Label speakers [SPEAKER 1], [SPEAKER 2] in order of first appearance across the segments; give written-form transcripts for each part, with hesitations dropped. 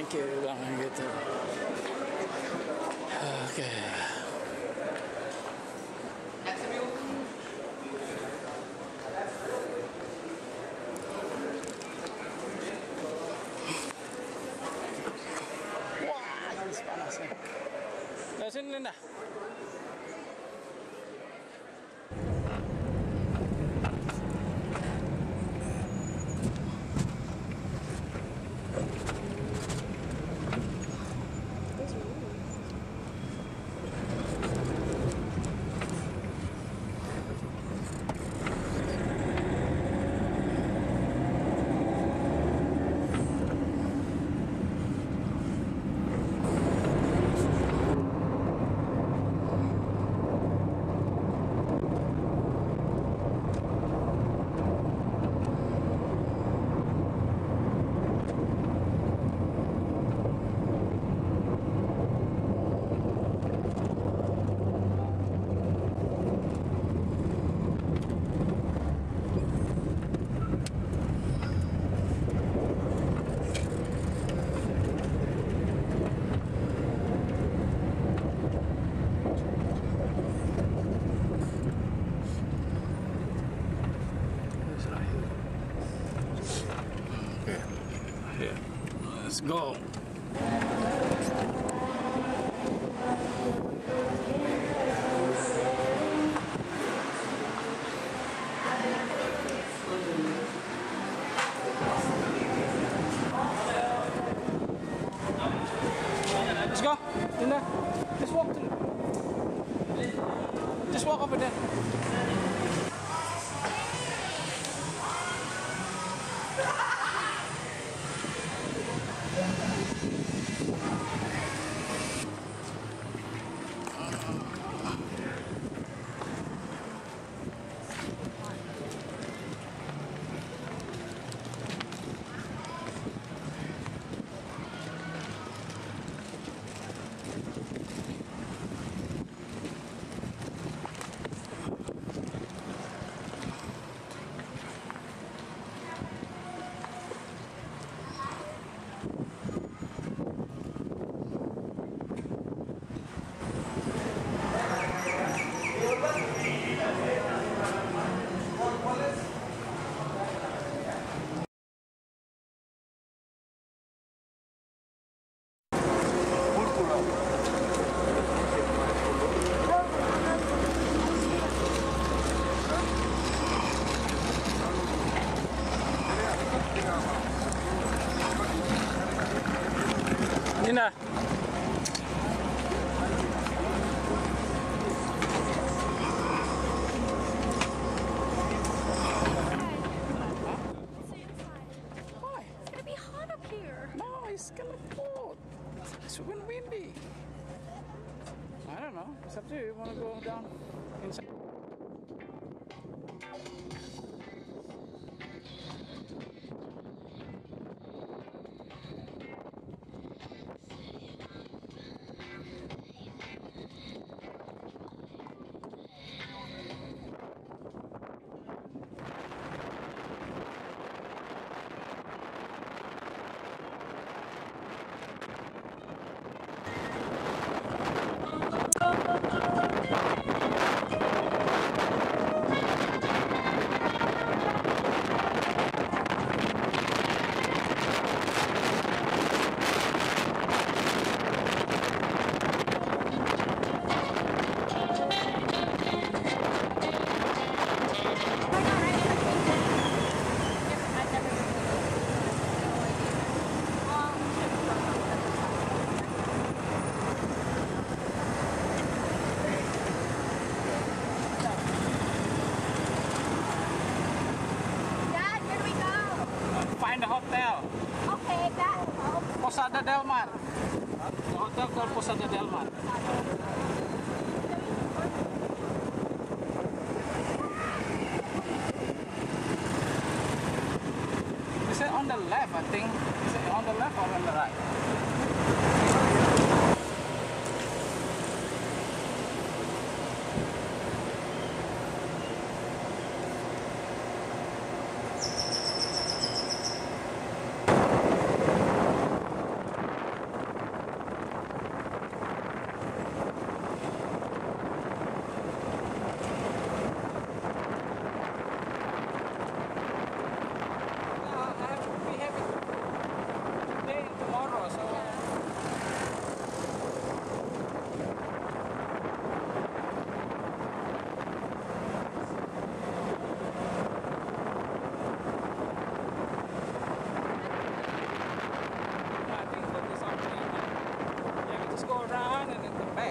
[SPEAKER 1] thank you bilang gitu. Oke. Wah, habis panasnya. Dari sini Linda. Let's go. Let's go. In there. Just walk to. Just walk over there. Nina. It's kind of cold. It's windy. I don't know. It's up to you. You want to go down inside? Find the hotel.
[SPEAKER 2] Okay, that.
[SPEAKER 1] Posada del Mar. The hotel called Posada del Mar. Is it on the left, I think? Is it on the left or on the right?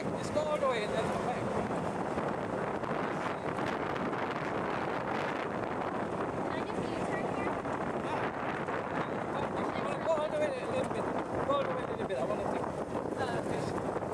[SPEAKER 1] Just go all the way and then come back.
[SPEAKER 2] I just U-turn here?
[SPEAKER 1] Yeah. Go all the way a little bit. Go all the way a little bit. I want to take this.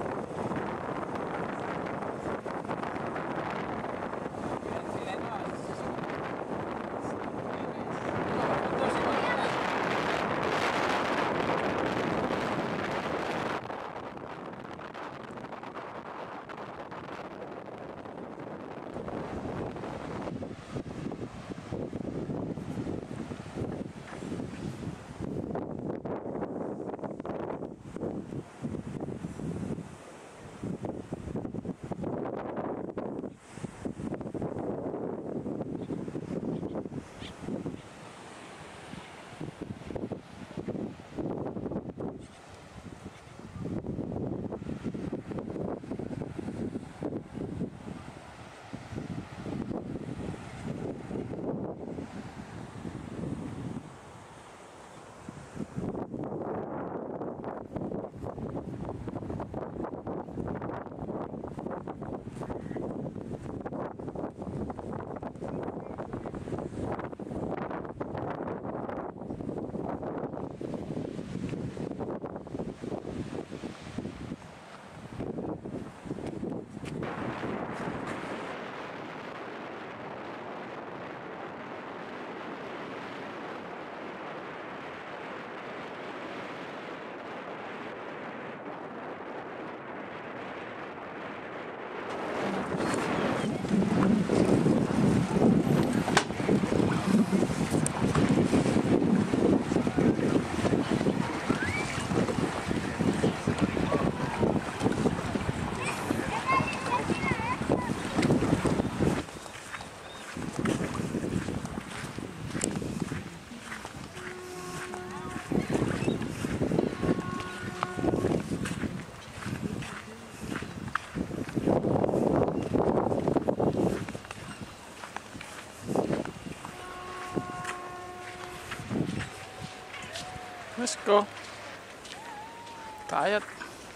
[SPEAKER 1] Let's go. Tired.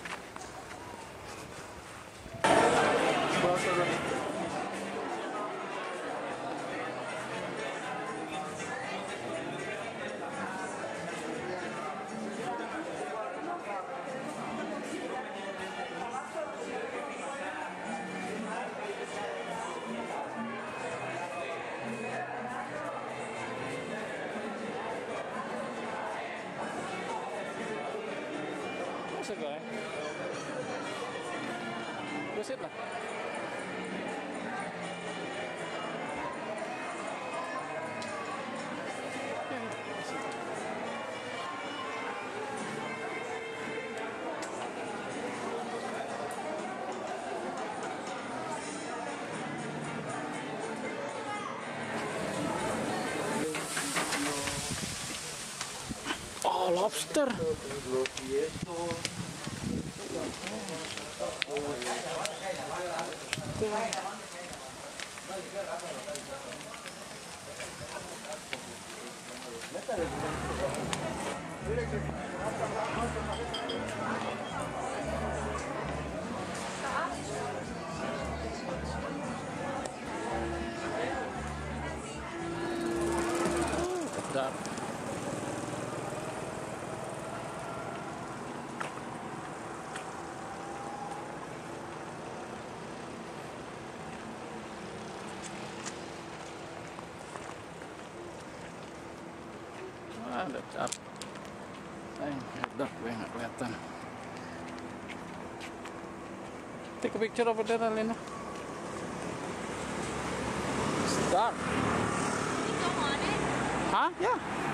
[SPEAKER 1] Masuk lah. Buset lah. Oh, lobster. Sedap. Ada cap. Udah gue nggak kelihatan. Take a picture over there, Alina. It's dark.
[SPEAKER 2] Can you go on it?
[SPEAKER 1] Huh? Yeah.